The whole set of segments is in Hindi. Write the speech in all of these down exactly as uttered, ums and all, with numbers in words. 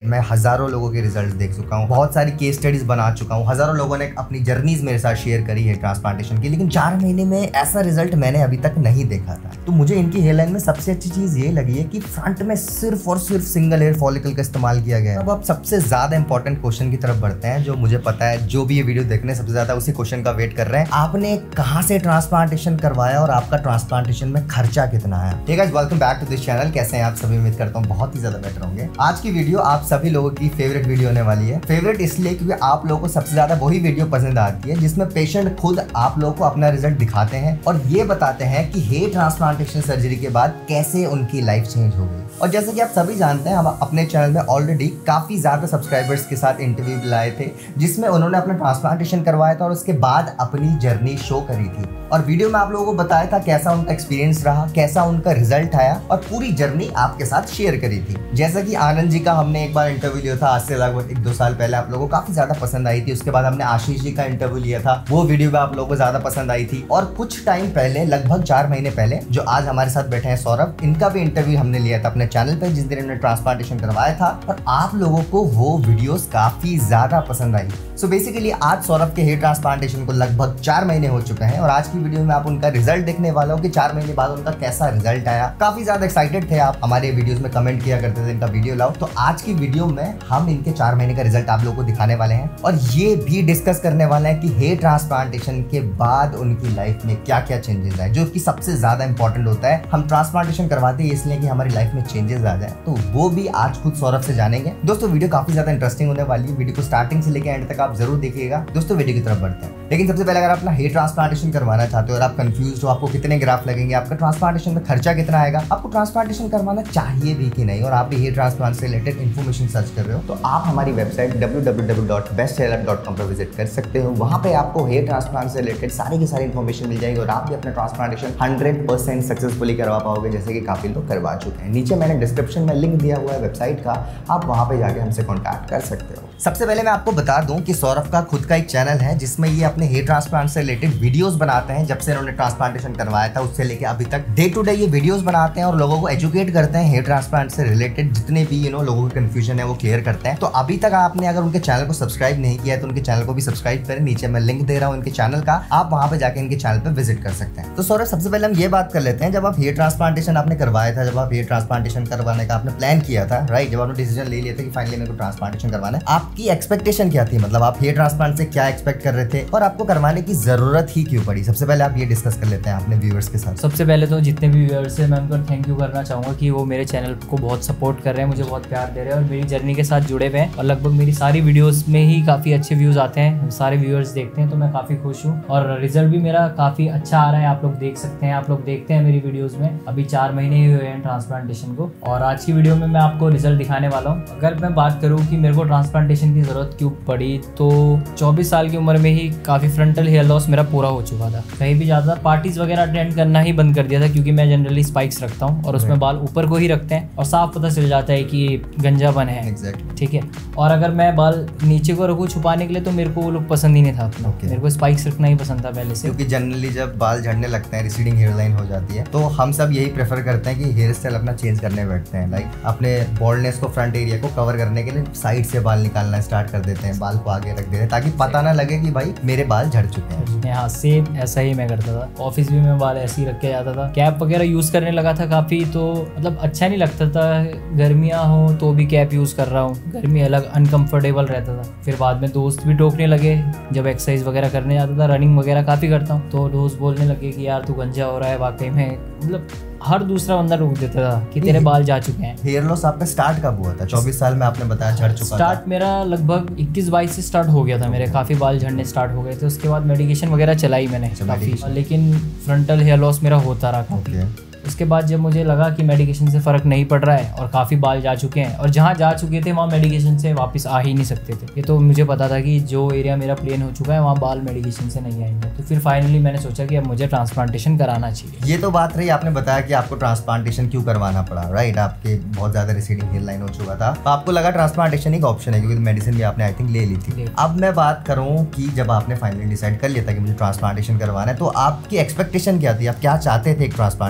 मैं हजारों लोगों के रिजल्ट देख चुका हूँ, बहुत सारी केस स्टडीज बना चुका हूँ, हजारों लोगों ने अपनी जर्नीज मेरे साथ शेयर करी है ट्रांसप्लांटेशन की, लेकिन चार महीने में ऐसा रिजल्ट मैंने अभी तक नहीं देखा था। तो मुझे इनकी हेयरलाइन में सबसे अच्छी चीज ये लगी है कि फ्रंट में सिर्फ और सिर्फ सिंगल हेयर फॉलिकल का इस्तेमाल किया गया है। अब आप सबसे ज्यादा इंपॉर्टेंट क्वेश्चन की तरफ बढ़ते हैं, जो मुझे पता है जो भी ये वीडियो देखने सबसे ज्यादा उसी क्वेश्चन का वेट कर रहे हैं। आपने कहाँ से ट्रांसप्लांटेशन करवाया और आपका ट्रांसप्लांटेशन में खर्चा कितना है? ठीक है, welcome back to this channel. कैसे हैं आप सभी? उम्मीद करता हूँ बहुत ही ज्यादा बेटर होंगे। आज की वीडियो आप सभी लोगों की फेवरेट वीडियो होने वाली है। फेवरेट इसलिए क्योंकि आप लोगों को सबसे ज्यादा वही वीडियो पसंद आती है जिसमें पेशेंट खुद आप लोगों को अपना रिजल्ट दिखाते हैं और ये बताते हैं कि हेयर ट्रांसप्लांटेशन सर्जरी के बाद कैसे उनकी लाइफ चेंज हो गई। और जैसे कि आप सभी जानते हैं, हम अपने चैनल में ऑलरेडी काफी ज्यादा सब्सक्राइबर्स के साथ इंटरव्यू लाए थे जिसमें उन्होंने अपना ट्रांसप्लांटेशन करवाया था और उसके बाद अपनी जर्नी शो करी थी। और वीडियो में आप लोगों को बताया था कैसा उनका एक्सपीरियंस रहा, कैसा उनका रिजल्ट आया और पूरी जर्नी आपके साथ शेयर करी थी। जैसा कि आनंद जी का हमने एक बार इंटरव्यू लिया था आज से लगभग एक दो साल पहले, आप लोगों को काफी ज्यादा पसंद आई थी। उसके बाद हमने आशीष जी का इंटरव्यू लिया था, वो वीडियो भी आप लोगों को ज्यादा पसंद आई थी। और कुछ टाइम पहले, लगभग चार महीने पहले, जो आज हमारे साथ बैठे हैं सौरभ, इनका भी इंटरव्यू हमने लिया था अपने चैनल पे जिस दिन इन्होंने ट्रांसप्लांटेशन करवाया था और आप लोगों को वो वीडियोस काफी ज्यादा पसंद आई। सो बेसिकली आज सौरभ के हेयर ट्रांसप्लांटेशन को लगभग चार महीने हो चुके हैं और आज की वीडियो में आप उनका रिजल्ट देखने वाले हो कि चार महीने बाद उनका कैसा रिजल्ट आया। काफी ज्यादा एक्साइटेड थे आप, हमारे वीडियोस में कमेंट किया करते थे इनका वीडियो लाओ। तो आज की वीडियो में हम इनके चार महीने का रिजल्ट आप लोगों को दिखाने वाले हैं और ये भी डिस्कस करने वाले हैं कि हेयर ट्रांसप्लांटेशन के बाद उनकी लाइफ में क्या क्या चेंजेस आए, जो कि सबसे ज्यादा इंपॉर्टेंट होता है। हम ट्रांसप्लांटेशन करवाते हैं इसलिए कि हमारी लाइफ में चेंजेस आ जाए, तो वो भी आज खुद सौरभ से जानेंगे। दोस्तों वीडियो काफी ज्यादा इंटरेस्टिंग होने वाली है, वीडियो को स्टार्टिंग से लेकर एंड तक आप जरूर देखिएगा। दोस्तों वीडियो की तरफ बढ़ते हैं, लेकिन सबसे पहले अगर आप अपना हेयर ट्रांसप्लांटेशन करवाना चाहते हो और आप कंफ्यूज हो, आपको कितने ग्राफ लगेंगे, आपका ट्रांसप्लांटेशन में खर्चा कितना आएगा, आपको ट्रांसप्लांटेशन करवाना चाहिए भी कि नहीं, और आप भी हेयर ट्रांसप्लांट से रिलेटेड इन्फॉर्मेशन सर्च कर रहे हो, तो आप हमारी website W W W dot best hair dot com पर विजिट कर सकते हो। वहाँ पे आपको हेयर ट्रांसप्लांट से रिलेटेड सारी की सारी इन्फॉर्मेशन मिल जाएगी और आप भी अपना ट्रांसप्लांटेशन हंड्रेड परसेंट सक्सेसफुली करवा पाओगे, जैसे कि काफी लोग करवा चुके हैं। नीचे मैंने डिस्क्रिप्शन में लिंक दिया हुआ है वेबसाइट का, आप वहाँ पे जाके हमसे कॉन्टैक्ट कर सकते हो। सबसे पहले मैं आपको बता दूं कि सौरभ का खुद का एक चैनल है जिसमें ये अपने हेयर ट्रांसप्लांट से रिलेटेड वीडियोस बनाते हैं। जब से इन्होंने ट्रांसप्लांटेशन करवाया था उससे लेके अभी तक डे टू डे ये वीडियोस बनाते हैं और लोगों को एजुकेट करते हैं हेयर ट्रांसप्लांट से रिलेटेड, जितने भी यू नो लोगों की कंफ्यूजन है वो क्लियर करते हैं। तो अभी तक आपने अगर उनके चैनल को सब्सक्राइब नहीं किया है तो उनके चैनल को भी सब्सक्राइब करें, नीचे मैं लिंक दे रहा हूँ इनके चैनल का, आप वहाँ पे जाके इनके चैनल पर विजिट कर सकते हैं। तो सौरभ सबसे पहले हम ये बात कर लेते हैं, जब आप हेयर ट्रांसप्लांटेशन आपने करवाया था, जब आप हेयर ट्रांसप्लांटेशन करवाने का आपने प्लान किया था, राइट, जब आपने डिसीजन ले लिया था कि फाइनली मेरे को ट्रांसप्लांटेशन करवाना है, आपकी एक्सपेक्टेशन क्या थी? मतलब आप हेयर ट्रांसप्लांट से क्या एक्सपेक्ट कर रहे थे और आपको करवाने की जरूरत ही क्यों पड़ी? सबसे पहले आप ये डिस्कस कर लेते हैं अपने व्यूअर्स के साथ। सबसे पहले तो जितने भी व्यूअर्स हैं मैं उनको थैंक यू करना चाहूँगा कि वो मेरे चैनल को बहुत सपोर्ट कर रहे हैं, मुझे बहुत प्यार दे रहे हैं और मेरी जर्नी के साथ जुड़े हुए हैं और लगभग मेरी सारी वीडियोस में ही काफ़ी अच्छे व्यूज़ आते हैं, सारे व्यूअर्स देखते हैं, तो मैं काफ़ी खुश हूँ और रिजल्ट भी मेरा काफ़ी अच्छा आ रहा है। आप लोग देख सकते हैं, आप लोग देखते हैं मेरी वीडियोज़ में। अभी चार महीने ही हुए हैं ट्रांसप्लांटेशन को और आज की वीडियो में मैं आपको रिजल्ट दिखाने वाला हूँ। अगर मैं बात करूँ कि मेरे को ट्रांसप्लांटेशन की ज़रूरत क्यों पड़ी, तो चौबीस साल की उम्र में ही काफ़ी फ्रंटल हेयर लॉस मेरा पूरा हो चुका था। कहीं भी ज़्यादा पार्टीज वगैरह अटेंड करना ही बंद कर दिया था क्योंकि मैं जनरली स्पाइक्स रखता हूँ और उसमें बाल ऊपर को ही रखते हैं और साफ पता चल जाता है कि गंजापन है। exactly. ठीक है, और अगर मैं बाल नीचे को रखूँ छुपाने के लिए तो मेरे को वो लोग पसंद ही नहीं था अपना। okay. मेरे को स्पाइक्स रखना ही पसंद था पहले से, क्योंकि जनरली जब बाल झड़ने लगते हैं, रिसीडिंग हेयर लाइन हो जाती है, तो हम सब यही प्रेफर करते हैं कि हेयर स्टाइल अपना चेंज करने बैठते हैं। लाइक अपने बॉल्डनेस को, फ्रंट एरिया को कवर करने के लिए साइड से बाल निकालना स्टार्ट कर देते हैं, बाल को आगे रख देते हैं ताकि पता ना लगे कि भाई मेरे बाल झड़ चुके हैं। हाँ, सेम ऐसा ही मैं करता था। ऑफिस भी मैं बाल ऐसे ही रख के जाता था। कैप वगैरह यूज़ करने लगा था काफ़ी, तो मतलब अच्छा नहीं लगता था। गर्मियाँ हो तो भी कैप यूज़ कर रहा हूँ, गर्मी अलग अनकंफर्टेबल रहता था। फिर बाद में दोस्त भी टोकने लगे, जब एक्सरसाइज वगैरह करने जाता था, रनिंग वगैरह काफ़ी करता हूँ, तो दोस्त बोलने लगे कि यार तू गंजा हो रहा है। वाकई में मतलब हर दूसरा बंदा रोक देता था कि तेरे बाल जा चुके हैं। हेयर लॉस आपका स्टार्ट कब हुआ था? चौबीस साल में आपने बताया झड़ चुका था। स्टार्ट मेरा लगभग इक्कीस बाईस से स्टार्ट हो गया था, मेरे काफ़ी बाल झड़ने स्टार्ट हो गए थे। उसके बाद मेडिकेशन वगैरह चलाई मैंने काफ़ी, लेकिन फ्रंटल हेयर लॉस मेरा होता रहा काफ़ी। उसके बाद जब मुझे लगा कि मेडिकेशन से फ़र्क नहीं पड़ रहा है और काफ़ी बाल जा चुके हैं और जहाँ जा चुके थे वहाँ मेडिकेशन से वापस आ ही नहीं सकते थे, ये तो मुझे पता था कि जो एरिया मेरा प्लेन हो चुका है वहाँ बाल मेडिकेशन से नहीं आएंगे। तो फिर फाइनली मैंने सोचा कि अब मुझे ट्रांसप्लांटेशन कराना चाहिए। ये तो बात रही, आपने बताया कि आपको ट्रांसप्लांटेशन क्यों करवाना पड़ा, राइट, आपके बहुत ज़्यादा रिसीडिंग हेयर लाइन हो चुका था, तो आपको लगा ट्रांसप्लांटेशन एक ऑप्शन है क्योंकि मेडिसिन भी आपने आई थिंक ले ली थी। अब मैं बात करूँ कि जब आपने फाइनली डिसाइड कर लिया था कि मुझे ट्रांसप्लांटेशन करवाना है, तो आपकी एक्सपेक्टेशन क्या थी? आप क्या चाहते थे एक ट्रांसप्लांटेशन से?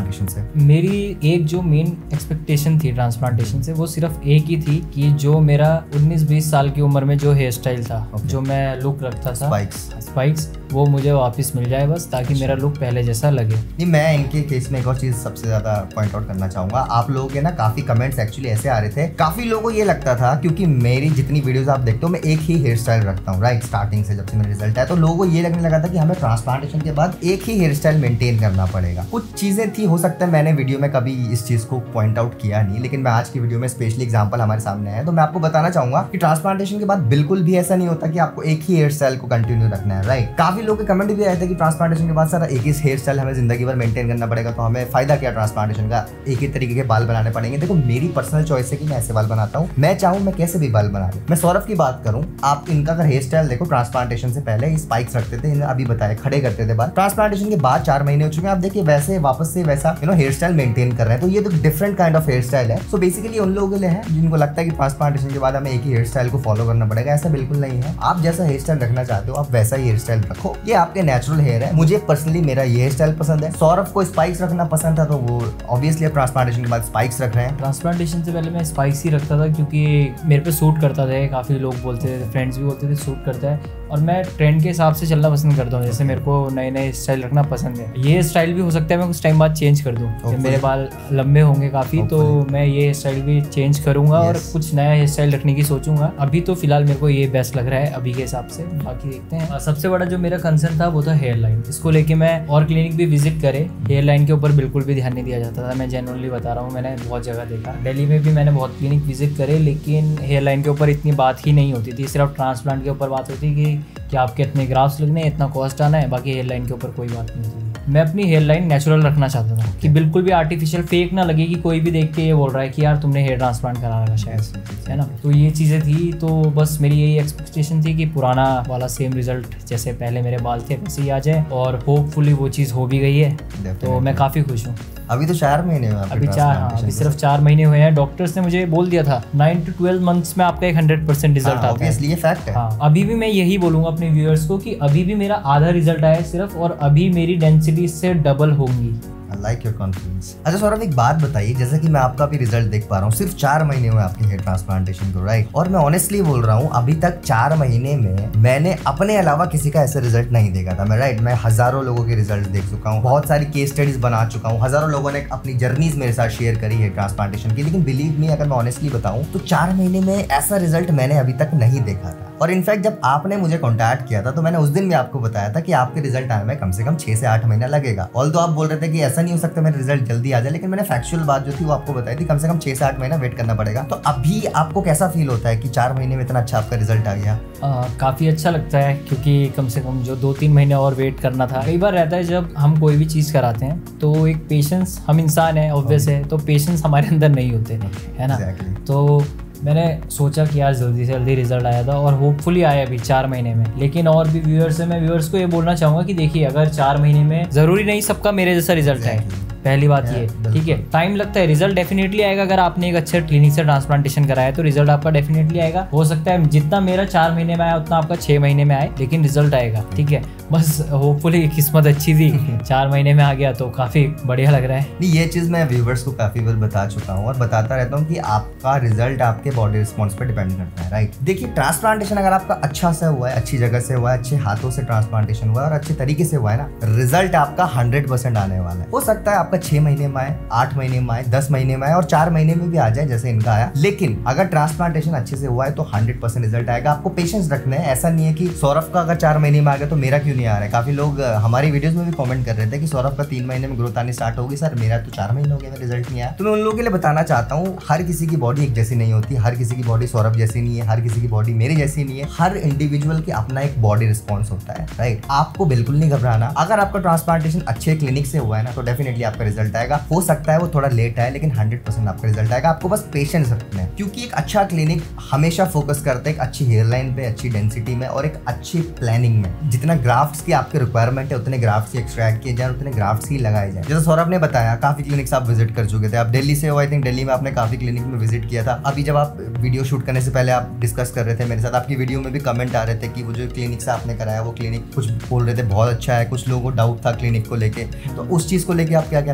मेरी एक जो मेन एक्सपेक्टेशन थी ट्रांसप्लांटेशन से वो सिर्फ एक ही थी कि जो मेरा उन्नीस बीस साल की उम्र में जो हेयर स्टाइल था, okay. जो मैं लुक रखता था स्पाइक्स स्पाइक्स वो मुझे वापस मिल जाए बस, ताकि मेरा लुक पहले जैसा लगे। नहीं, मैं इनके केस में एक और चीज सबसे ज्यादा पॉइंट आउट करना चाहूंगा। आप लोगों के ना काफी कमेंट्स एक्चुअली ऐसे आ रहे थे, काफी लोगों को ये लगता था, क्योंकि मेरी जितनी वीडियोस आप देखते हो मैं एक ही हेयर स्टाइल रखता हूँ राइट, स्टार्टिंग से जब से मेरा रिजल्ट आया, तो लोगों को ये लगने लगा था कि हमें ट्रांसप्लांटेशन के बाद एक ही हेयर स्टाइल मेंटेन करना पड़ेगा। कुछ चीजें थी, हो सकता है मैंने वीडियो में कभी इस चीज को पॉइंट आउट किया नहीं, लेकिन मैं आज की वीडियो में स्पेशली एग्जांपल हमारे सामने है तो मैं आपको बताना चाहूंगा कि ट्रांसप्लांटेशन के बाद बिल्कुल भी ऐसा नहीं होता कि आपको एक ही हेयर स्टाइल को कंटिन्यू रखना है राइट। काफी लोगों के कमेंट भी आए थे कि ट्रांसप्लांटेशन के बाद सर एक ही हेयर स्टाइल हमें जिंदगी भर मेंटेन करना पड़ेगा, तो हमें फायदा क्या ट्रांसप्लांटेशन का, एक ही तरीके के बाल बनाने पड़ेंगे। देखो मेरी पर्सनल चॉइस है कि मैं ऐसे बाल बनाता हूँ, मैं चाहूँ मैं कैसे भी बाल बना लूँ। मैं सौरभ की बात करूँ, आप इनका अगर हेयर स्टाइल देखो, ट्रांसप्लांटेशन से पहले स्पाइक्स रखते थे, इन्हें अभी बताया खड़े करते थे बाल, ट्रांसप्लांटेशन के बाद चार महीने हो चुके हैं, आप देखिए वैसे वापस से वैसा you know hair style maintain कर रहे हैं, तो ये तो different kind of hair style है। सो बेसिकली उन लोगों के लिए है जिनको लगता है कि ट्रांसप्लांटेशन के बाद हमें एक ही हेयर स्टाइल को फॉलो करना पड़ेगा, ऐसा बिल्कुल नहीं है। आप जैसा हेयर स्टाइल रखना चाहते हो आप वैसा ही हेयर स्टाइल रखो, ये आपके नेचुरल हेयर है। मुझे पर्सनली मेरा ये हेयर स्टाइल पसंद है, सौरभ को स्पाइक्स रखना पसंद था तो वो ऑब्वियसली ट्रांसप्लांटेशन के बाद स्पाइक्स रख रहे हैं। ट्रांसप्लांटेशन से पहले मैं स्पाइक्स ही रखता था क्योंकि मेरे पे सूट करता था, काफ़ी लोग बोलते थे, फ्रेंड्स भी बोलते थे सूट करता है, और मैं ट्रेंड के हिसाब से चलना पसंद करता हूँ। जैसे मेरे को नए नए स्टाइल रखना पसंद है, ये स्टाइल भी हो सकता है मैं कुछ टाइम बाद चेंज कर दूँ, जब मेरे बाल लंबे होंगे काफ़ी तो मैं ये स्टाइल भी चेंज करूँगा और कुछ नया हेयर स्टाइल रखने की सोचूंगा। अभी तो फिलहाल मेरे को ये बेस्ट लग रहा है अभी के हिसाब से, बाकी देखते हैं। सबसे बड़ा जो मेरा कंसर्न था वो था हेयर लाइन, इसको लेके मैं और क्लिनिक भी विजिट करे, हेयर लाइन के ऊपर बिल्कुल भी ध्यान नहीं दिया जाता था। मैं जेन्युइनली बता रहा हूँ, मैंने बहुत जगह देखा, दिल्ली में भी मैंने बहुत क्लिनिक विजिट करे, लेकिन हेयर लाइन के ऊपर इतनी बात ही नहीं होती थी। सिर्फ ट्रांसप्लांट के ऊपर बात होती कि कि आपके इतने ग्राफ्स लगने हैं, इतना कॉस्ट आना है, बाकी हेयर लाइन के ऊपर कोई बात नहीं होती। मैं अपनी हेयर लाइन नेचुरल रखना चाहता था कि बिल्कुल भी आर्टिफिशियल फेक ना लगे कि कोई भी देख के ये बोल रहा है कि यार तुमने हेयर ट्रांसप्लांट करा रखा शायद, है ना। तो ये चीज़ें थी, तो बस मेरी यही एक्सपेक्टेशन थी कि पुराना वाला सेम रिजल्ट जैसे पहले मेरे बाल थे वैसे ही आ जाए, और होपफुली वो चीज़ हो भी गई है, तो मैं काफ़ी खुश हूँ। अभी तो चार महीने हुए, अभी चार हाँ अभी सिर्फ चार महीने हुए हैं। डॉक्टर्स ने मुझे बोल दिया था नाइन टू ट्वेल्व मंथ्स में आपका एक हंड्रेड परसेंट रिजल्ट आता है, ये फैक्ट है। हाँ, अभी भी मैं यही बोलूंगा अपने व्यूअर्स को कि अभी भी मेरा आधा रिजल्ट आया सिर्फ, और अभी मेरी डेंसिटी से डबल होंगी। I like your confidence। अच्छा सौरभ एक बात बताइए, जैसे कि मैं आपका भी रिजल्ट देख पा रहा हूँ, सिर्फ चार महीने हुए आपके हेयर ट्रांसप्लांटेशन को राइट, और मैं ऑनेस्टली बोल रहा हूँ अभी तक चार महीने में मैंने अपने अलावा किसी का ऐसा रिजल्ट नहीं देखा था। मैं राइट मैं हजारों लोगों के रिजल्ट देख चुका हूँ, बहुत सारी केस स्टडीज बना चुका हूँ, हजारों लोगों ने अपनी जर्नीज मेरे साथ शेयर करी है ट्रांसप्लांटेशन की, लेकिन बिलीव मी अगर मैं ऑनेस्टली बताऊँ तो चार महीने में ऐसा रिजल्ट मैंने अभी तक नहीं देखा था। और इनफैक्ट जब आपने मुझे कॉन्टैक्ट किया था तो मैंने उस दिन भी आपको बताया था कि आपके रिजल्ट आने में कम से कम छह से आठ महीना लगेगा। ऑल्दो आप बोल रहे थे कि ऐसा नहीं हो सकता मेरा रिजल्ट जल्दी आ जाए, लेकिन मैंने फैक्चुअल बात जो थी वो आपको बताई थी, कम से कम छह से आठ महीना वेट करना पड़ेगा। तो अभी आपको कैसा फील होता है कि चार महीने में इतना अच्छा आपका रिजल्ट आ गया? काफ़ी अच्छा लगता है, क्योंकि कम से कम जो दो तीन महीने और वेट करना था। कई बार रहता है जब हम कोई भी चीज़ कराते हैं तो एक पेशेंस, हम इंसान है ऑब्वियस है, तो पेशेंस हमारे अंदर नहीं होते, है ना। तो मैंने सोचा कि यार जल्दी से जल्दी रिजल्ट आया था, और होपफुली आया अभी चार महीने में। लेकिन और भी व्यूअर्स है, मैं व्यूअर्स को ये बोलना चाहूँगा कि देखिए अगर चार महीने में ज़रूरी नहीं सबका मेरे जैसा रिजल्ट है, पहली बात ये, ठीक है, टाइम लगता है, रिजल्ट डेफिनेटली आएगा। अगर आपने एक अच्छे क्लिनिक से ट्रांसप्लांटेशन कराया तो रिजल्ट आपका डेफिनेटली आएगा। हो सकता है जितना मेरा चार महीने में आया उतना आपका छः महीने में आए, लेकिन रिजल्ट आएगा, ठीक है। बस होपफुली किस्मत अच्छी थी, चार महीने में आ गया तो काफ़ी बढ़िया लग रहा है। नहीं, ये चीज़ मैं व्यूवर्स को काफ़ी बार बता चुका हूँ और बताता रहता हूँ कि आपका रिजल्ट आपके बॉडी रिस्पॉन्स पर डिपेंड करता है राइट। देखिए ट्रांसप्लांटेशन अगर आपका अच्छा से हुआ है, अच्छी जगह से हुआ है, अच्छे हाथों से ट्रांसप्लांटेशन हुआ है और अच्छे तरीके से हुआ है ना, रिजल्ट आपका हंड्रेड परसेंट आने वाला है। हो सकता है आपका छह महीने में आए, आठ महीने में आए, दस महीने में आए और चार महीने में भी आ जाए जैसे इनका आया, लेकिन अगर ट्रांसप्लांटेशन अच्छे से हुआ है तो हंड्रेड परसेंट रिजल्ट आएगा। आपको पेशेंस रखना है, ऐसा नहीं है कि सौरभ का अगर चार महीने में आ गया तो मेरा क्यों नहीं आ रहा है। काफी लोग हमारी वीडियोस में भी कमेंट कर रहे थे कि सौरभ का तीन महीने में ग्रोथ आनी स्टार्ट होगी, सर मेरा तो चार महीने हो गए रिजल्ट नहीं आया। तो मैं उन लोगों के लिए बताना चाहता हूँ हर किसी की बॉडी एक जैसी नहीं होती, हर किसी की बॉडी सौरभ जैसी नहीं है, हर किसी की बॉडी मेरे जैसी नहीं है। हर इंडिविजुअल की अपना एक बॉडी रिस्पॉन्स होता है राइट। आपको बिल्कुल नहीं घबराना, अगर आपका ट्रांसप्लांटेशन अच्छे क्लिनिक से हुआ है ना तो डेफिनेटली आपका रिजल्ट आएगा। हो सकता है वो थोड़ा लेट आए लेकिन हंड्रेड परसेंट आपका रिजल्ट आएगा। आपको बस पेशेंस रखना है, क्योंकि एक अच्छा क्लिनिक हमेशा फोकस करता है एक अच्छी हेयर लाइन पे, अच्छी डेंसिटी में और एक अच्छी प्लानिंग में। जितना ग्राफ्ट्स की आपके रिक्वायरमेंट है उतने ग्राफ्ट्स ही एक्सट्रैक्ट किए जाए, उतने ग्राफ्ट्स ही लगाए जाए। जैसे सौरभ ने बताया काफी क्लिनिक्स आप विजिट कर चुके थे, आप दिल्ली से हो, आई थिंक दिल्ली में आपने काफी क्लिनिक में विजिट किया था। अभी जब आप वीडियो शूट करने से पहले आप डिस्कस कर रहे थे मेरे साथ, आपकी वीडियो में भी कमेंट आ रहे थे कि वो जो क्लिनिक से आपने कराया वो क्लिनिक कुछ बोल रहे थे बहुत अच्छा है, कुछ लोगों को डाउट था क्लिनिक को लेके, तो उस चीज को लेके आप क्या कहना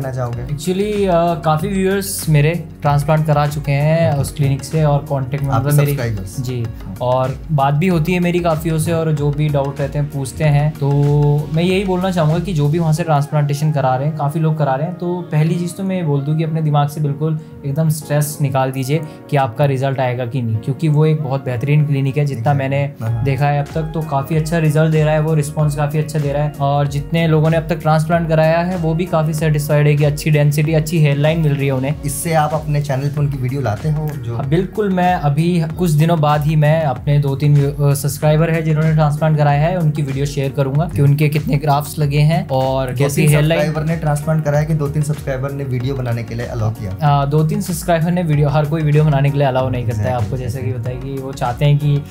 कहना चाहोगे? एक्चुअली काफ़ी व्यूअर्स मेरे ट्रांसप्लांट करा चुके हैं उस क्लिनिक से और कांटेक्ट नंबर मेरी जी, और बात भी होती है मेरी काफ़ियों से, और जो भी डाउट रहते हैं पूछते हैं। तो मैं यही बोलना चाहूँगा कि जो भी वहाँ से ट्रांसप्लांटेशन करा रहे हैं, काफ़ी लोग करा रहे हैं, तो पहली चीज़ तो मैं ये बोल दूँ कि अपने दिमाग से बिल्कुल एकदम स्ट्रेस निकाल दीजिए कि आपका रिजल्ट आएगा कि नहीं, क्योंकि वो एक बहुत बेहतरीन क्लिनिक है। जितना मैंने देखा है अब तक तो काफ़ी अच्छा रिजल्ट दे रहा है, वो रिस्पॉन्स काफ़ी अच्छा दे रहा है, और जितने लोगों ने अब तक ट्रांसप्लांट कराया है वो भी काफ़ी सेटिस्फाइड है कि अच्छी डेंसिटी, अच्छी हेयरलाइन मिल रही है उन्हें। इससे आप अपने चैनल पर उनकी वीडियो लाते हो जो? बिल्कुल, मैं अभी कुछ दिनों बाद ही मैं अपने दो तीन सब्सक्राइबर है जिन्होंने ट्रांसप्लांट कराया है उनकी वीडियो शेयर करूंगा कि उनके कितने ग्राफ्स लगे हैं और कैसी हेयरलाइन। सब्सक्राइबर ने ट्रांसप्लांट कराया कि दो तीन सब्सक्राइबर ने वीडियो बनाने के लिए अलाउ किया? आ, दो तीन सब्सक्राइबर ने वीडियो, हर कोई वीडियो बनाने के लिए अलाउ नहीं करता है आपको, जैसे कि बताया कि वो चाहते हैं कि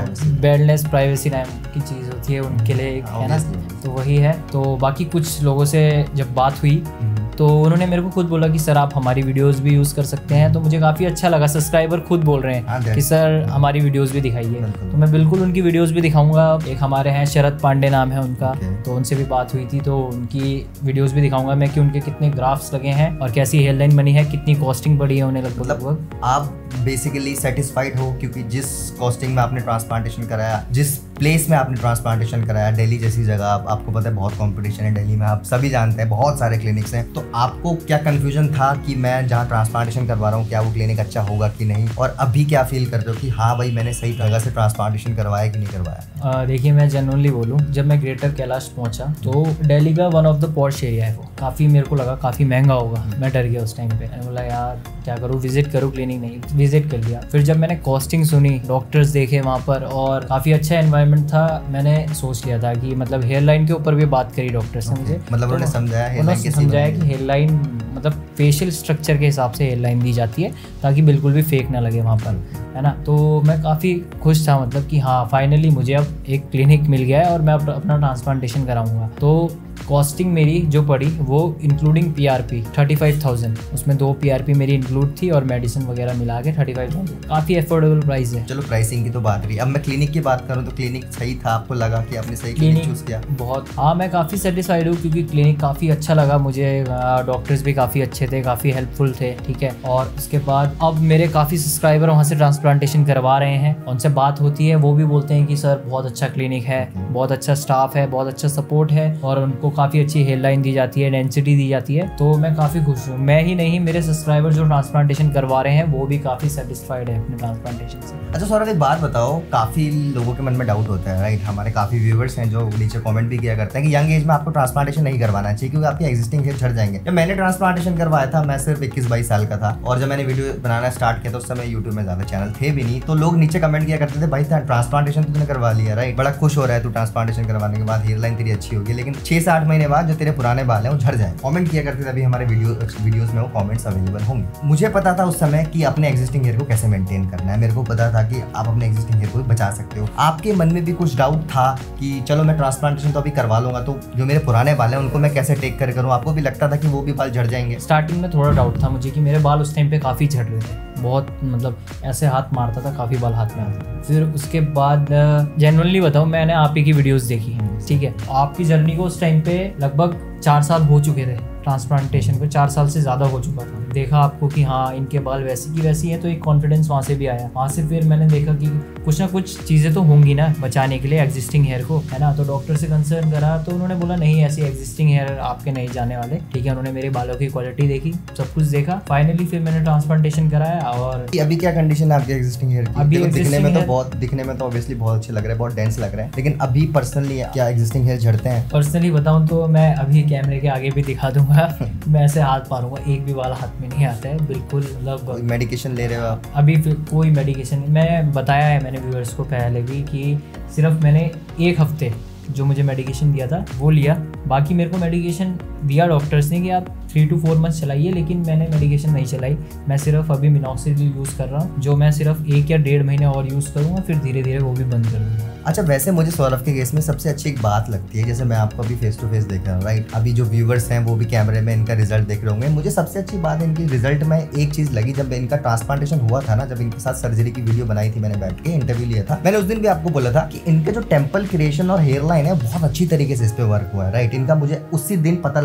बैडनेस प्राइवेसी नाम की चीज़ होती है उनके लिए, है ना, तो वही है। तो बाकी कुछ लोगों से जब बात हुई तो उन्होंने मेरे को खुद बोला कि सर आप हमारी वीडियोस भी यूज़ कर सकते हैं, तो मुझे काफ़ी अच्छा लगा। सब्सक्राइबर खुद बोल रहे हैं कि सर हमारी वीडियोस भी दिखाइए, तो मैं बिल्कुल उनकी वीडियोस भी दिखाऊंगा। एक हमारे हैं शरद पांडे नाम है उनका, तो उनसे भी बात हुई थी, तो उनकी वीडियोस भी दिखाऊंगा मैं कि उनके कितने ग्राफ्स लगे हैं और कैसी हेयरलाइन बनी है, कितनी कॉस्टिंग पड़ी है उन्हें लगभग लगभग। आप बेसिकली सेटिस्फाइड हो क्योंकि जिस कॉस्टिंग में आपने ट्रांसप्लांटेशन कराया, जिस प्लेस में आपने ट्रांसप्लांटेशन कराया, दिल्ली जैसी जगह, आप, आपको पता है बहुत कंपटीशन है दिल्ली में, आप सभी जानते हैं बहुत सारे क्लिनिक्स हैं, तो आपको क्या कंफ्यूजन था कि मैं जहाँ ट्रांसप्लांटेशन करवा रहा हूँ क्या वो क्लिनिक अच्छा होगा कि नहीं, और अभी क्या फील करते हो कि हाँ भाई मैंने सही जगह से ट्रांसप्लांटेशन करवाया कि नहीं करवाया? देखिए मैं जेन्युइनली बोलूँ, जब मैं ग्रेटर कैलाश पहुँचा तो दिल्ली का one of the posh area है, वो काफ़ी मेरे को लगा काफ़ी महंगा होगा। मैं डर गया उस टाइम पे, मैंने बोला यार क्या करूँ, विजिट करूँ क्लिनिक, नहीं विजिट कर लिया। फिर जब मैंने कॉस्टिंग सुनी, डॉक्टर्स देखे वहाँ पर और काफ़ी अच्छा एनवायरनमेंट था, मैंने सोच लिया था कि मतलब हेयरलाइन के ऊपर भी बात करी डॉक्टर से मुझे, मतलब उन्होंने समझाया उन्होंने समझाया कि हेयरलाइन मतलब फेशियल स्ट्रक्चर के हिसाब से हेयरलाइन दी जाती है ताकि बिल्कुल भी फेक ना लगे वहाँ पर, है ना। तो मैं काफ़ी खुश था, मतलब कि हाँ फाइनली मुझे अब एक क्लिनिक मिल गया है और मैं अपना ट्रांसप्लांटेशन कराऊंगा। तो कॉस्टिंग मेरी जो पड़ी वो including PRP thirty five thousand, उसमें दो पीआरपी मेरी इंक्लूड थी और मेडिसिन वगैरह मिला के थर्टी फाइव थाउजेंड, काफ़ी अफोर्डेबल प्राइस है। चलो प्राइसिंग की तो बात रही, अब मैं क्लिनिक की बात करूँ तो क्लिनिक सही था? आपको लगा कि आपने सही क्लिनिक चूज किया? बहुत, हाँ मैं काफ़ी सेटिस्फाइड हूँ क्योंकि क्लिनिक काफ़ी अच्छा लगा मुझे, डॉक्टर्स भी काफ़ी अच्छे थे, काफ़ी हेल्पफुल थे, ठीक है। और उसके बाद अब मेरे काफ़ी सब्सक्राइबर वहाँ से ट्रांसप्लांटेशन करवा रहे हैं, उनसे बात होती है, वो भी बोलते हैं कि सर बहुत अच्छा क्लिनिक है, बहुत अच्छा स्टाफ है, बहुत अच्छा सपोर्ट है और उनको काफ़ी अच्छी हेयरलाइन दी जाती है, डेंसिटी दी जाती है, तो मैं काफ़ी खुश हूँ। मैं ही नहीं, मेरे सब्सक्राइबर जो ट्रांसप्लांटेशन करवा रहे हैं वो भी काफ़ी सेटिस्फाइड है अपने ट्रांसप्लांटेशन से। अच्छा सौरभ एक बात बताओ, काफ़ी लोगों के मन में डाउट होता है, राइट, हमारे काफ़ी व्यूवर्स हैं जो नीचे कमेंट भी किया करते हैं कि यंग एज में आपको ट्रांसप्लांटेशन नहीं करवाना चाहिए क्योंकि आपके एक्जिस्टिंग हेयर झड़ जाएंगे। जब मैंने ट्रांसप्लांटेशन करवाया था मैं सिर्फ इक्कीस बाईस साल का था और जब मैंने वीडियो बनाना स्टार्ट किया तो उस समय यूट्यूब में ज़्यादा चैनल थे भी नहीं, तो लोग नीचे कमेंट किया करते थे भाई ट्रांसप्लांटेशन तूने करवा लिया, राइट, बड़ा खुश हो रहा है तू ट्रांसप्लांटेशन करवाने के बाद, हेयरलाइन तेरी अच्छी होगी, लेकिन छः से आठ महीने बाद जो तेरे पुराने बाल हैं वो झड़ जाए। कमेंट किया करते थे, अभी हमारे वीडियो वीडियोस में वो कमेंट्स अवेलेबल होंगे। मुझे पता था उस समय कि अपने एग्जिस्टिंग हेयर को कैसे मेंटेन करना है, मेरे को पता था कि आप अपने एग्जिस्टिंग हेयर को बचा सकते हो। आपके मन में भी कुछ डाउट था कि चलो मैं ट्रांसप्लांटेशन तो अभी करवा लूंगा, तो जो मेरे पुराने बाल हैं उनको मैं कैसे टेक कर करूँ? आपको भी लगता था कि वो भी बाल झड़ जाएंगे? स्टार्टिंग में थोड़ा डाउट था मुझे कि मेरे बाल उस टाइम पे काफ़ी झड़ रहे थे, बहुत मतलब ऐसे हाथ मारता था, काफ़ी बाल हाथ में आते थे। फिर उसके बाद जेन्युइनली बताऊँ, मैंने आप ही की वीडियोस देखी, ठीक है, आपकी जर्नी को उस टाइम पे लगभग चार साल हो चुके थे, ट्रांसप्लांटेशन को चार साल से ज़्यादा हो चुका था। देखा आपको कि हाँ इनके बाल वैसी की वैसी हैं, तो एक कॉन्फिडेंस वहाँ से भी आया। वहाँ से फिर मैंने देखा कि कुछ ना कुछ चीज़ें तो होंगी ना बचाने के लिए एग्जिस्टिंग हेयर को, है ना। तो डॉक्टर से कंसर्न करा तो उन्होंने बोला नहीं ऐसी एग्जिस्टिंग हेयर आपके नहीं जाने वाले, ठीक है। उन्होंने मेरे बालों की क्वालिटी देखी, सब कुछ देखा, फाइनली फिर मैंने ट्रांसप्लांटेशन कराया। और अभी क्या कंडीशन है आपके एग्जिस्टिंग हेयर की? अभी दिखने में तो बहुत दिखने में तो ऑब्वियसली बहुत अच्छे लग रहे हैं, बहुत डेंस लग रहे हैं, लेकिन अभी पर्सनली क्या एग्जिस्टिंग हेयर झड़ते हैं? पर्सनली बताऊँ तो मैं अभी कैमरे के आगे भी दिखा दूंगा, मैं ऐसे हाथ मारूंगा एक भी बाल हाथ में नहीं आता है, बिल्कुल। मतलब मेडिकेशन ले रहे हो आप? अभी कोई मेडिकेशन, मैं बताया है मैंने व्यूअर्स को पहले भी कि सिर्फ मैंने एक हफ्ते जो मुझे मेडिकेशन दिया था वो लिया, बाकी मेरे को मेडिकेशन दिया डॉक्टर्स ने कि आप थ्री टू फोर मंथ्स चलाइए, लेकिन मैंने मेडिकेशन नहीं चलाई। मैं सिर्फ अभी मिनॉक्सिडिल यूज़ कर रहा हूँ, जो मैं सिर्फ एक या डेढ़ महीने और यूज़ करूँगा, फिर धीरे धीरे वो भी बंद कर दूँगा। अच्छा, वैसे मुझे सौरभ के केस में सबसे अच्छी एक बात लगती है, जैसे मैं आपको अभी फेस टू फेस देख रहा हूँ, राइट, अभी जो व्यूवर्स हैं वो भी कैमरे में इनका रिजल्ट देख रहे होंगे। मुझे सबसे अच्छी बात इनकी रिजल्ट में एक चीज़ लगी, जब इनका ट्रांसप्लांटेशन हुआ था ना, जब इनके साथ सर्जरी की वीडियो बनाई थी, मैंने बैठ के इंटरव्यू लिया था, मैंने उस दिन भी आपको बोला था कि इनके जो टेम्पल क्रिएशन और हेयर लाइन है बहुत अच्छी तरीके से इस पर वर्क हुआ है, राइट। इनका मुझे उसी दिन पता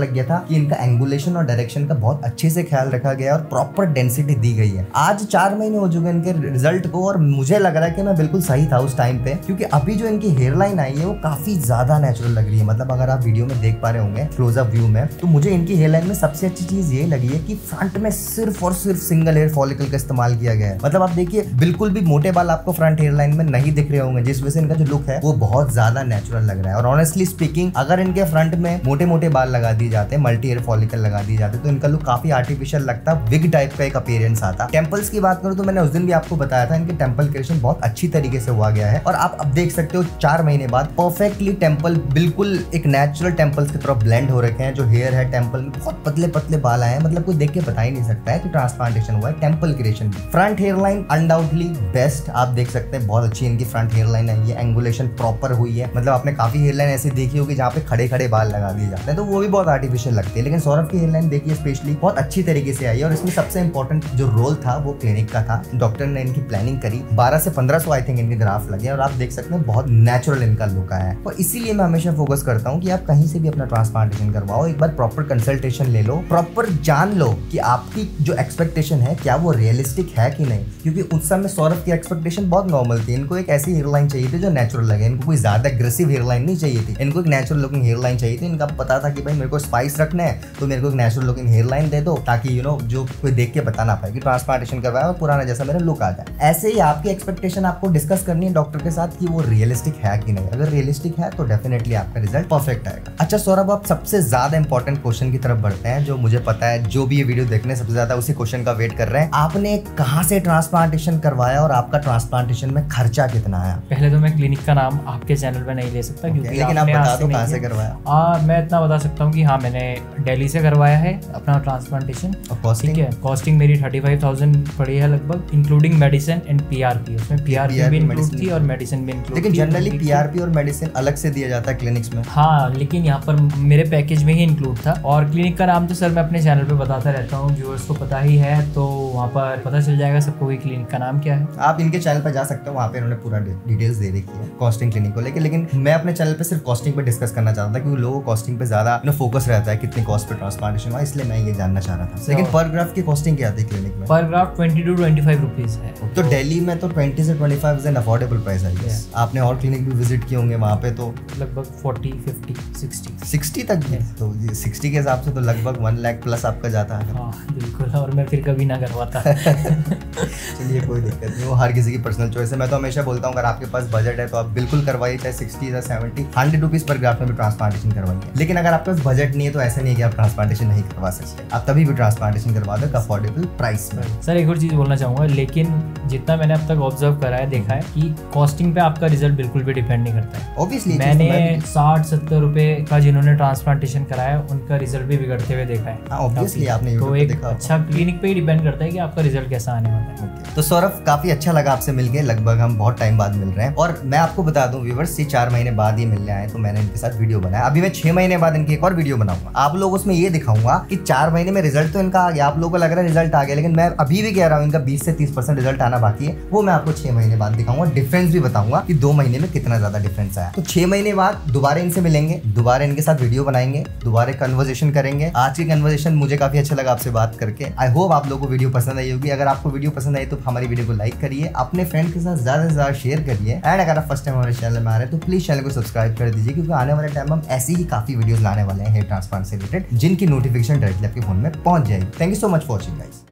लग गया था कि इनका एंगुलेशन और डायरेक्शन का बहुत अच्छे से ख्याल रखा गया और प्रॉपर डेंसिटी दी गई है। आज चार महीने हो चुके इनके रिजल्ट को और मुझे लग रहा है कि मैं बिल्कुल सही था उस टाइम पे, क्योंकि अभी जो इनकी हेयर लाइन आई है वो काफी ज्यादा नेचुरल लग रही है। मतलब अगर आप वीडियो में देख पा रहे होंगे क्लोजअप व्यू में, तो मुझे इनकी हेयर लाइन में सबसे अच्छी चीज ये लगी है कि फ्रंट में सिर्फ और सिर्फ सिंगल हेयर फॉलिकल का इस्तेमाल किया गया है। मतलब आप देखिए बिल्कुल भी मोटे बाल आपको फ्रंट हेयर लाइन में नहीं दिख रहे होंगे, जिस वजह से इनका जो लुक है वो बहुत ज्यादा नेचुरल लग रहा है। और ऑनेस्टली स्पीकिंग, अगर इनके फ्रंट में मोटे मोटे बाल लगा दिए जाते, मल्टी हेयर फॉलिकल लगा दिए जाते, तो इनका लुक काफी आर्टिफिशियल लगता, विग टाइप का एक अपीयरेंस आता। टेंपल्स की बात करूं तो मैंने उस दिन भी आपको बताया था, इनके टेंपल क्रिएशन बहुत अच्छी तरीके से हुआ गया है और आप अब देख सकते हो चार महीने बाद परफेक्टली टेंपल बिल्कुल एक नेचुरल टेंपल्स की तरफ ब्लेंड हो रखे हैं। जो हेयर है टेंपल में बहुत पतले पतले बाल आए हैं, मतलब कोई देख के बता ही नहीं सकता है कि ट्रांसप्लांटेशन हुआ है। Temple creation, front hair line undoubtedly best, आप देख सकते हैं बहुत अच्छी इनकी फ्रंट हेयर लाइन है। ये एंगुलेशन प्रॉपर हुई है, मतलब आपने काफी हेयर लाइन ऐसी देखी होगी जहाँ पे खड़े खड़े बाल लगा दिए जाते हैं, तो वो भी बहुत आर्टिफिशियल लगती है। लेकिन सौरभ की हेयर लाइन देखिए स्पेशली बहुत अच्छी तरीके से आई है और इसमें सबसे इंपॉर्टेंट जो रोल था वो क्लिनिक का था। डॉक्टर ने इनकी प्लानिंग करी, बारह से पंद्रह सौ आई थिंक इनके ग्राफ लगे और आप देख सकते हैं बहुत नेचुरल इनका लुक आया है। और इसीलिए मैं हमेशा फोकस करता हूँ कि आप कहीं से भी अपना ट्रांसप्लांटेशन करवाओ, एक बार प्रॉपर कंसल्टेशन ले लो, प्रॉपर जान लो कि आपकी जो एक्सपेक्टेशन है क्या वो रियलिस्टिक है कि नहीं। क्योंकि उस समय सौरभ की एक्सपेक्टेशन बहुत नॉर्मल थी, इनको एक ऐसी हेयर लाइन चाहिए थी जो नेचुरल लगे, इनको कोई ज्यादा एग्रेसिव हेयर लाइन नहीं चाहिए थी, इनको एक नेचुरल लुकिंग हेयर लाइन चाहिए थी। इनका पता था कि भाई मेरे को स्पाइस रखना है तो मेरे को एक नेचुरल लुकिंग हेयर लाइन दे दो, ताकि यू नो जो कोई देख के बता ना पाए कि ट्रांसप्लांटेशन करवाया और पुराना जैसा मेरा लुक आ जाए। ऐसे ही आपकी एक्सपेक्टेशन आपको डिस्कस करनी है डॉक्टर के साथ कि वो रियलिस्टिक है कि नहीं। अगर रियलिस्टिक है तो डेफिनेटली आपका रिजल्ट परफेक्ट आएगा। अच्छा सौरभ, आप सबसे ज्यादा इंपॉर्टेंट क्वेश्चन की तरफ बढ़ते हैं, जो मुझे पता है जो भी ये वीडियो देखने सबसे ज्यादा उसी क्वेश्चन का वेट कर रहे हैं। आपने कहाँ से ट्रांसप्लांटेशन करवाया और आपका ट्रांसप्लांटेशन में खर्चा कितना आया? पहले तो मैं क्लिनिक का नाम आपके चैनल पे नहीं ले सकता, क्योंकि लेकिन आप बता दो कहाँ से करवाया। आ, मैं इतना बता सकता हूँ कि हाँ, मैंने दिल्ली से करवाया है अपना ट्रांसप्लांटेशन। ठीक है, कॉस्टिंग मेरी थर्टी फाइव थाउजेंड पड़ी है लगभग, इंक्लूडिंग मेडिसिन एंड पीआरपी। उसमें पीआरपी भी इंक्लूड थी और मेडिसिन भी इंक्लूड। लेकिन जनरली पीआरपी और मेडिसिन अलग से दिया जाता है क्लिनिक्स में। हाँ, लेकिन यहाँ पर मेरे पैकेज में ही इंक्लूड था। और क्लिनिक का नाम तो सर मैं अपने चैनल पे बताता रहता हूँ, व्यूअर्स को पता ही है, तो वहाँ पर पता चल जाएगा सबको कि क्लिनिक का नाम क्या है। आप इनके चैनल पर जा सकते हो, वहाँ पे उन्होंने पूरा डिटेल्स दे रखी है कॉस्टिंग क्लिनिक को लेकर। लेकिन मैं अपने चैनल पे सिर्फ कॉस्टिंग पे डिस्कस करना चाहता था, क्योंकि लोगों को कॉस्टिंग पे ज्यादा फोकस रहता है, कितनी कॉस्ट पे ट्रांसप्लांटेशन हुआ, इसलिए मैं ये जानना चाह रहा था। लेकिन पर ग्राफ की कॉस्टिंग क्या थी क्लिनिक में? पर graft twenty to twenty five rupees है। तो दिल्ली में तो ट्वेंटी से twenty five is an affordable price है। आपने और क्लिनिक भी विजिट किए होंगे वहाँ पे, तो लगभग फोर्टी फिफ्टी सिक्सटी सिक्सटी तक भी। तो सिक्सटी के हिसाब से तो लगभग वन लाख प्लस आपका जाता है। हाँ बिल्कुल, और मैं फिर कभी ना करवाता। चलिए कोई दिक्कत नहीं, वो हर किसी की पर्सनल चॉइस है। मैं तो हमेशा बोलता हूँ अगर आपके पास बजट है तो आप बिल्कुल करवाइए, चाहे सिक्सटी या सेवेंटी हंड्रेड रुपीज पर ग्राफ में भी ट्रांसप्लांटेशन करवाइए। लेकिन अगर आपके पास बजट नहीं है तो ऐसा नहीं है कि आप ट्रांसप्लांटेशन नहीं करवा सकते, आप तभी भी ट्रांसप्लांटेशन करवा दो अफोर्डेबल प्राइस में। सर एक और चीज़ बोलना चाहूँगा, लेकिन जितना मैंने अब तक ऑब्जर्व करा है, देखा है कि कॉस्टिंग पे आपका रिजल्ट बिल्कुल भी डिपेंड नहीं करता है। ऑब्वियसली मैंने साठ सत्तर रुपए का जिन्होंने ट्रांसप्लांटेशन कराया उनका रिजल्ट भी बिगड़ते हुए देखा है। ऑब्वियसली आपने तो एक अच्छा क्लिनिक पे ही डिपेंड करता है कि आपका रिजल्ट कैसा आने वाला है। तो सौरभ काफी अच्छा लगा आपसे मिलके, लगभग हम बहुत टाइम बाद मिल रहे हैं। और मैं आपको बता दूं व्यूअर्स, ये चार महीने बाद ही मिलने आए तो मैंने इनके साथ वीडियो बनाया। अभी मैं छह महीने बाद इनकी एक और वीडियो बनाऊंगा, आप लोग उसमें ये दिखाऊंगा कि चार महीने में रिजल्ट तो इनका आ गया, आप लोगों को लग रहा है रिजल्ट आ गया, लेकिन मैं अभी भी कह रहा हूँ इनका बीस से तीस परसेंट रिजल्ट आना बाकी है। वो मैं आपको छह महीने बाद दिखाऊंगा, डिफरेंस भी बताऊंगा कि दो महीने में कितना ज्यादा डिफरेंस आया। तो छह महीने बाद दोबारा इनसे मिलेंगे, दोबारा इनके साथ वीडियो बनाएंगे, दोबारा कन्वर्सेशन करेंगे। आज की कन्वर्सेशन मुझे काफी अच्छा लगा आपसे बात करके। आई होप आप लोगों को वीडियो पसंद आई होगी। अगर आपको वीडियो पसंद आई तो हमारी वीडियो को लाइक करिए, अपने फ्रेंड के साथ ज्यादा से ज्यादा शेयर करिए। एंड अगर आप फर्स्ट टाइम हमारे चैनल में आ रहे हैं तो प्लीज चैनल को सब्सक्राइब कर दीजिए, क्योंकि आने वाले टाइम में हम ऐसी ही काफी वीडियोस लाने वाले हैं हेयर ट्रांसप्लांट से रिलेटेड, जिनकी नोटिफिकेशन डायरेक्टली आपके फोन में पहुंच जाएगी। Thank you so much for watching guys.